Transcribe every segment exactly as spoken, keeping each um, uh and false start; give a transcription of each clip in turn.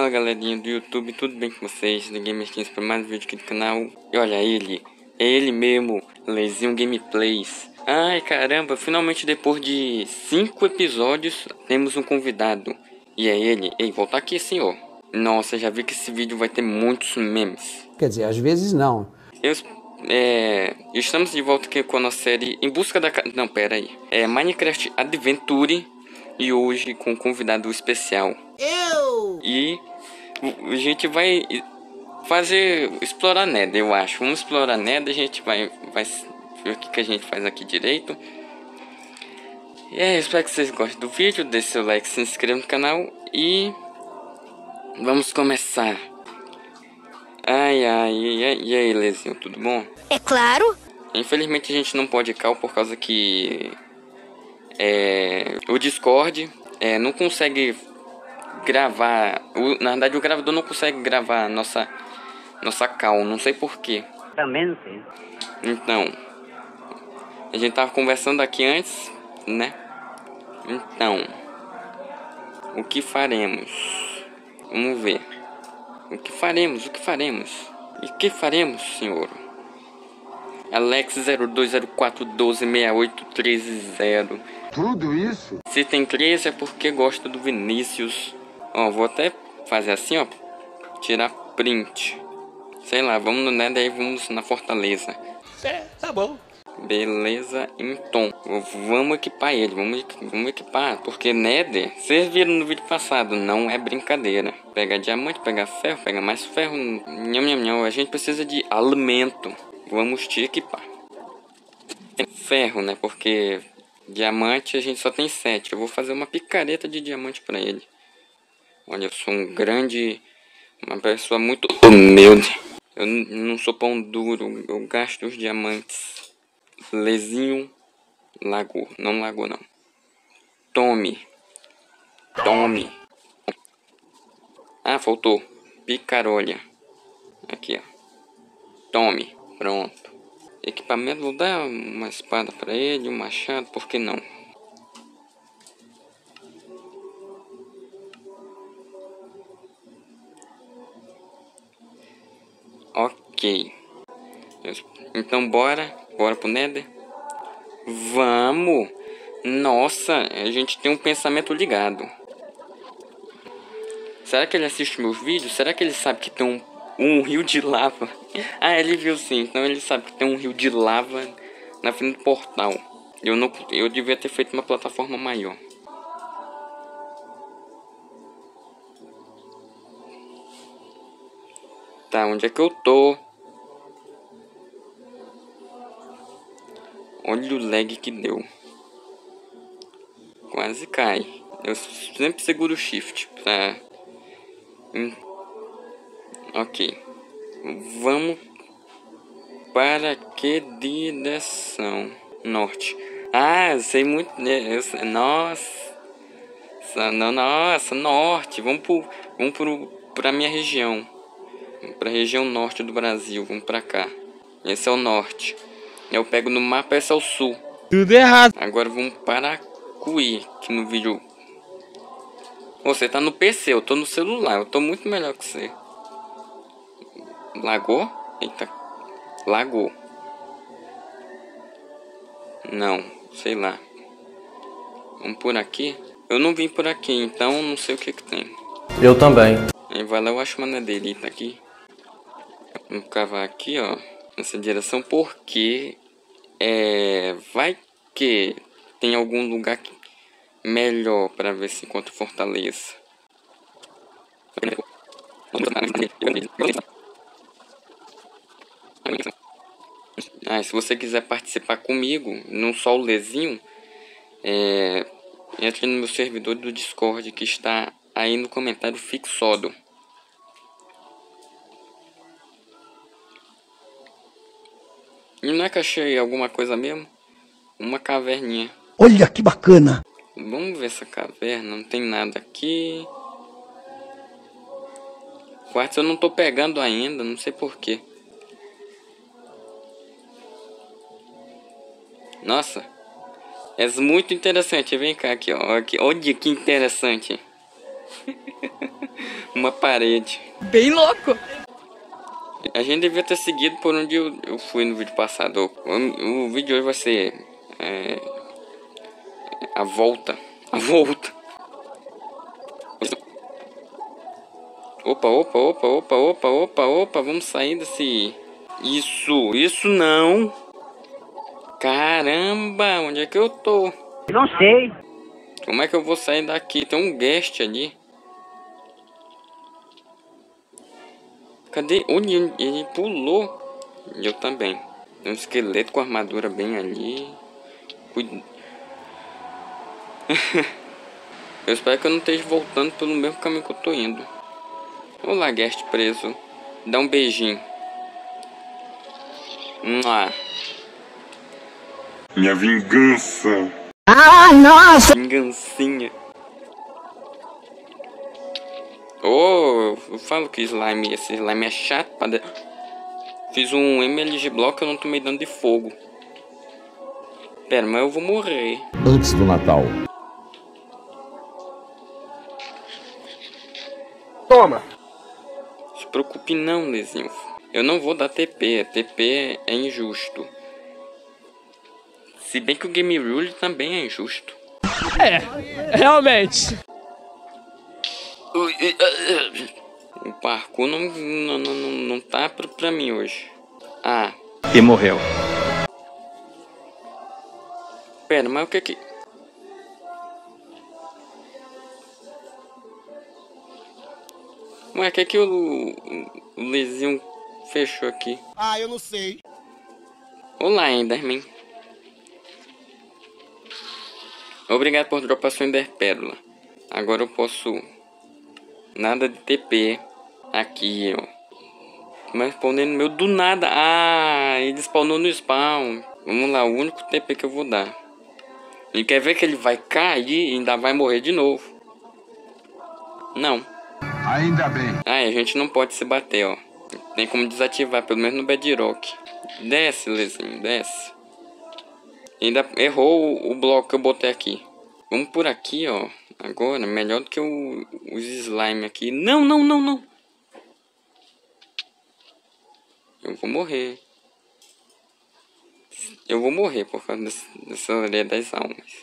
Fala galerinha do YouTube, tudo bem com vocês? Do Gamerkins para mais um vídeo aqui do canal. E olha ele, é ele mesmo, Lezinho Gameplays. Ai caramba, finalmente depois de cinco episódios temos um convidado. E é ele, ei, volta aqui senhor. Nossa, já vi que esse vídeo vai ter muitos memes. Quer dizer, às vezes não. Eu, é, estamos de volta aqui com a nossa série Em Busca da... Não, pera aí. É Minecraft Adventure. E hoje com um convidado especial. Eu! E a gente vai fazer, explorar Nether, eu acho. Vamos explorar Nether, a gente vai, vai ver o que, que a gente faz aqui direito. E é, espero que vocês gostem do vídeo, deixe seu like, se inscreva no canal e vamos começar. Ai, ai, e aí, e aí Lezinho, tudo bom? É claro! Infelizmente a gente não pode cal por causa que é, o Discord é, não consegue gravar, o, na verdade o gravador não consegue gravar nossa nossa call, não sei porquê. Também não sei. Então, a gente tava conversando aqui antes, né? Então, o que faremos? Vamos ver. O que faremos? O que faremos? E o que faremos, senhor? Alex zero dois zero quatro um dois seis oito um três zero. Tudo isso? Se tem treze é porque gosta do Vinícius. Ó, vou até fazer assim, ó. Tirar print. Sei lá, vamos no Nether e vamos na fortaleza. É, tá bom. Beleza, então. Vamos equipar ele, vamos, vamos equipar. Porque Nether, vocês viram no vídeo passado, não é brincadeira. Pegar diamante, pegar ferro, pegar mais ferro. Nham, nham, nham. A gente precisa de alimento. Vamos te equipar. Ferro, né? Porque diamante a gente só tem sete. Eu vou fazer uma picareta de diamante pra ele. Olha, eu sou um grande... Uma pessoa muito humilde. Eu não sou pão duro. Eu gasto os diamantes. Lezinho. Lago. Não lago, não. Tome. Tome. Ah, faltou. Picarolha. Aqui, ó. Tome. Pronto. Equipamento, vou dar uma espada pra ele. Um machado. Por que não? Ok. Então bora. Bora pro Nether. Vamos. Nossa, a gente tem um pensamento ligado. Será que ele assiste meus vídeos? Será que ele sabe que tem um, um rio de lava? Ah, ele viu sim. Então ele sabe que tem um rio de lava na frente do portal. Eu, não, eu devia ter feito uma plataforma maior. Tá, onde é que eu tô? Olha o lag que deu. Quase cai. Eu sempre seguro o shift pra... Hum. Ok. Vamos para que direção? Norte. Ah, eu sei muito... Eu sei... Nossa. Não, nossa, norte. Vamos pro... Vamos pro... pra minha região. Pra região norte do Brasil. Vamos pra cá. Esse é o norte. Eu pego no mapa, esse é o sul. Tudo errado. Agora vamos para Cuí, que no vídeo... Você tá no P C, eu tô no celular. Eu tô muito melhor que você. Lagou? Eita. Lagou. Não, sei lá. Vamos por aqui. Eu não vim por aqui, então não sei o que que tem. Eu também. Aí vai lá, eu acho uma nederita aqui. Vamos cavar aqui, ó. Nessa direção, porque... É... Vai que tem algum lugar que... melhor para ver se encontra fortaleza. Ah, se você quiser participar comigo, não só o Lezinho, é, entre no meu servidor do Discord que está aí no comentário fixado. E não é que achei alguma coisa mesmo? Uma caverninha. Olha que bacana! Vamos ver essa caverna, não tem nada aqui. Quartzo eu não tô pegando ainda, não sei porquê. Nossa, é muito interessante, vem cá aqui, ó. Aqui, olha que interessante. Uma parede. Bem louco. A gente devia ter seguido por onde eu, eu fui no vídeo passado. O, o vídeo hoje vai ser... É, a volta. A volta. Opa, opa, opa, opa, opa, opa, opa. Vamos sair desse... Isso, isso não. Caramba, onde é que eu tô? Não sei. Como é que eu vou sair daqui? Tem um guest ali. Cadê? Onde ele, ele pulou? Eu também. Tem um esqueleto com armadura bem ali. Cuida. Eu espero que eu não esteja voltando pelo mesmo caminho que eu tô indo. Olá, guest preso. Dá um beijinho. Mua. Minha vingança. Ah, nossa! Vingancinha. Oh, eu falo que slime, esse slime é chato pra de... Fiz um M L G block e eu não tomei dano de fogo. Pera, mas eu vou morrer. Antes do Natal. Toma! Se preocupe não, Lezinho. Eu não vou dar T P. T P é injusto. Se bem que o Game Rule também é injusto. É, realmente. O parkour não, não, não, não, não tá pra, pra mim hoje. Ah. E morreu. Pera, mas o que que... Ué, o que que o, o Lezinho fechou aqui? Ah, eu não sei. Olá, Enderman. Obrigado por dropar sua Ender Pérola. Agora eu posso... Nada de T P. Aqui, ó. Mas spawnando meu do nada. Ah, ele spawnou no spawn. Vamos lá, o único T P que eu vou dar. E quer ver que ele vai cair e ainda vai morrer de novo. Não. Ainda bem. Ah, a gente não pode se bater, ó. Tem como desativar, pelo menos no Bedrock. Desce, Lezinho, desce. Ainda errou o, o bloco que eu botei aqui. Vamos por aqui, ó. Agora, melhor do que o, os slime aqui. Não, não, não, não. Eu vou morrer. Eu vou morrer por causa desse, dessa areia das almas.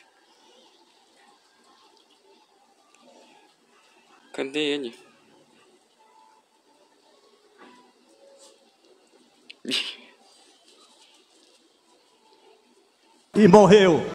Cadê ele? E morreu.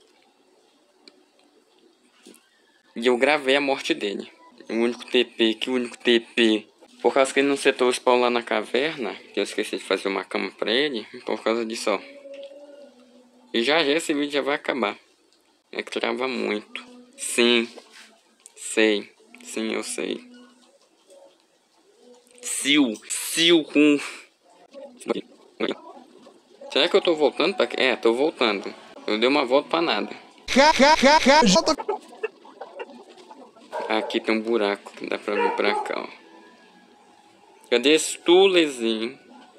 E eu gravei a morte dele. O único T P, que o único T P. Por causa que ele não setou o spawn lá na caverna, que eu esqueci de fazer uma cama pra ele. Por causa disso, ó. E já já esse vídeo já vai acabar. É que trava muito. Sim. Sei. Sim, eu sei. Sil. Sil com... Será que eu tô voltando pra... É, tô voltando. Eu dei uma volta pra nada. Aqui tem um buraco que dá pra vir pra cá, ó. Cadê esse tu, Lezinho?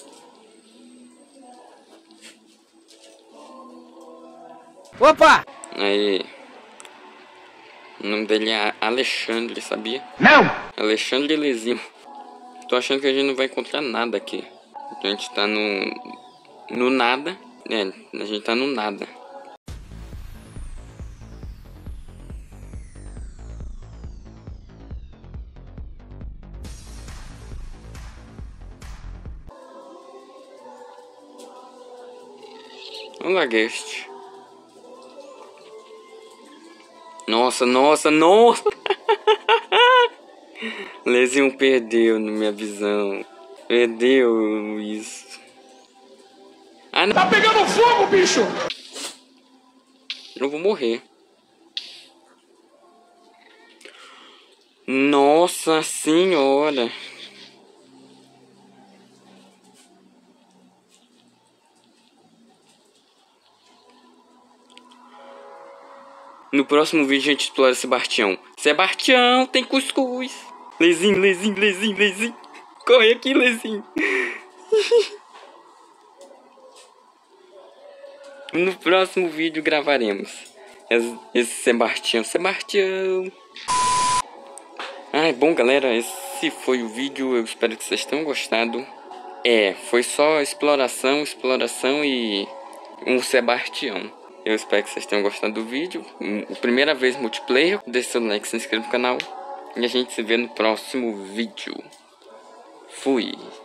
Opa! Aí. O nome dele é Alexandre, sabia? Não! Alexandre Lezinho. Tô achando que a gente não vai encontrar nada aqui. A gente tá no... No nada. É, a gente tá no nada. Olá, guest. Nossa, nossa, nossa. Lezinho perdeu na minha visão. Perdeu isso. Ah, não. Tá pegando fogo, bicho! Eu vou morrer. Nossa senhora. No próximo vídeo a gente explora Sebastião. Sebastião, tem cuscuz. Lezinho, Lezinho, Lezinho, Lezinho. Corre aqui, Lezinho. No próximo vídeo gravaremos esse Sebastião. Sebastião. Ai, bom galera, esse foi o vídeo, eu espero que vocês tenham gostado. É, foi só exploração, exploração e um Sebastião. Eu espero que vocês tenham gostado do vídeo. Primeira vez multiplayer, deixe seu like, se inscreva no canal. E a gente se vê no próximo vídeo. Fui!